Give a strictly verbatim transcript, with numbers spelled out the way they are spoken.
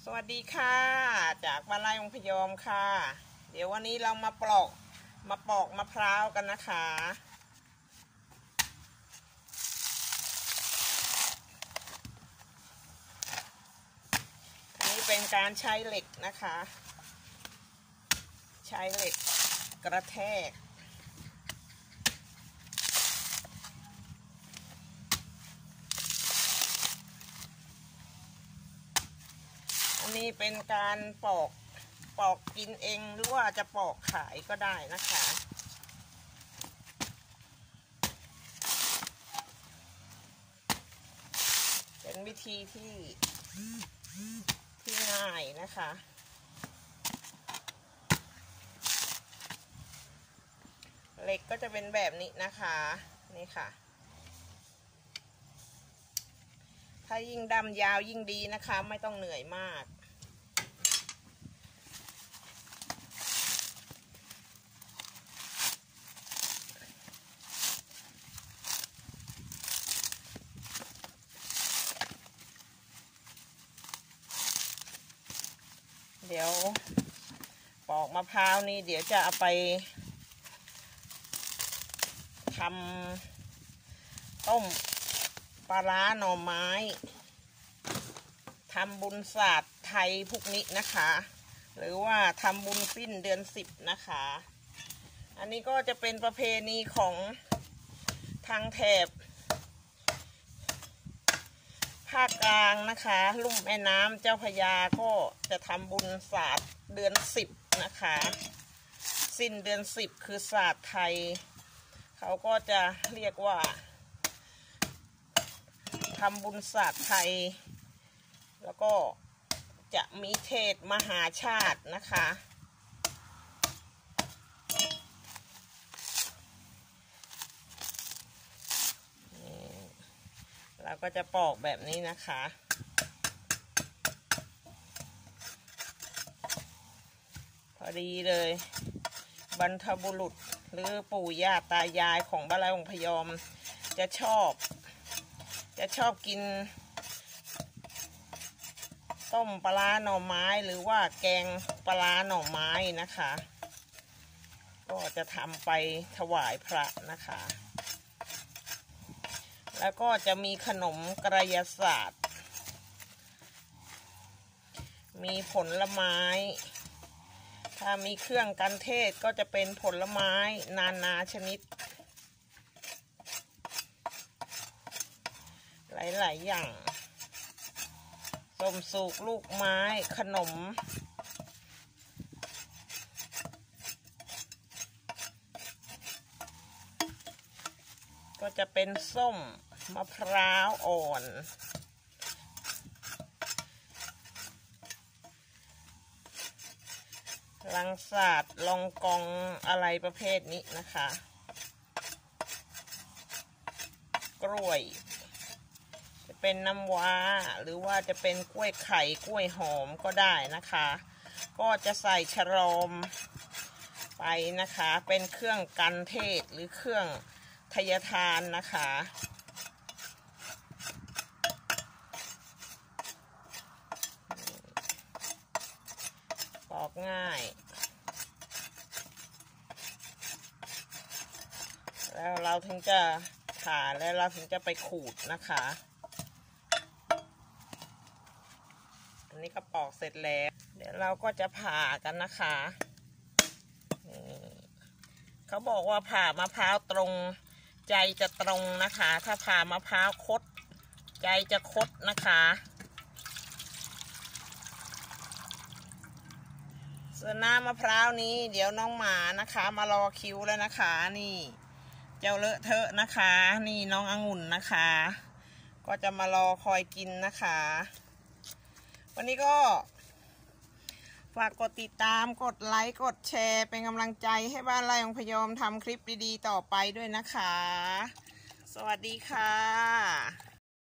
วัสดีค่ะจากบ้านไร่องพยอมค่ะเดี๋ยววันนี้เรามาปลอกมาปอกมะพร้าวกันนะคะอันนี้เป็นการใช้เหล็กนะคะใช้เหล็กกระแทกอันนี้เป็นการปอกปอกกินเองหรือว่าจะปอกขายก็ได้นะคะเป็นวิธีที่ที่ง่ายนะคะเหล็กก็จะเป็นแบบนี้นะคะนี่ค่ะถ้ายิ่งดำยาวยิ่งดีนะคะไม่ต้องเหนื่อยมากเดี๋ยวปอกมะพร้าวนี่เดี๋ยวจะเอาไปทำต้มปลาร้าหน่อไม้ทำบุญศาสตร์ไทยพวกนี้นะคะหรือว่าทำบุญสิ้นเดือนสิบนะคะอันนี้ก็จะเป็นประเพณีของทางแถบภาคกลางนะคะลุ่มแม่น้ำเจ้าพระยาก็จะทำบุญศาสตร์เดือนสิบนะคะสิ้นเดือนสิบคือศาสตร์ไทยเขาก็จะเรียกว่าทำบุญศาสตร์ไทยแล้วก็จะมีเทศมหาชาตินะคะเราก็จะปอกแบบนี้นะคะพอดีเลยบรรพบุรุษหรือปู่ย่าตายายของบ้านไร่องพยอมจะชอบจะชอบกินต้มปลาหน่อไม้หรือว่าแกงปลาหน่อไม้นะคะก็จะทำไปถวายพระนะคะแล้วก็จะมีขนมกระยาศาสตร์มีผลไม้ถ้ามีเครื่องกันเทศก็จะเป็นผลไม้นานาชนิดหลายๆอย่างส้มสุกลูกไม้ขนมก็จะเป็นส้มมะพร้าวอ่อนลังสาดลองกองอะไรประเภทนี้นะคะกล้วยจะเป็นน้ำว้าหรือว่าจะเป็นกล้วยไข่กล้วยหอมก็ได้นะคะก็จะใส่ฉลอมไปนะคะเป็นเครื่องกันเทศหรือเครื่องทยทานนะคะปอกง่ายแล้วเราถึงจะผ่าแล้วเราถึงจะไปขูดนะคะอันนี้ก็ปอกเสร็จแล้วเดี๋ยวเราก็จะผ่ากันนะคะเขาบอกว่าผ่ามะพร้าวตรงใจจะตรงนะคะถ้าผ่ามะพร้าวคดใจจะคดนะคะส่วนน้ำมะพร้าวนี้เดี๋ยวน้องหมานะคะมารอคิวแล้วนะคะนี่เจ้าเลอะเทอะนะคะนี่น้ององุ่นนะคะก็จะมารอคอยกินนะคะวันนี้ก็ฝากกดติดตามกดไลค์กดแชร์เป็นกำลังใจให้บ้านไร่องพยอมทำคลิปดีๆต่อไปด้วยนะคะสวัสดีค่ะ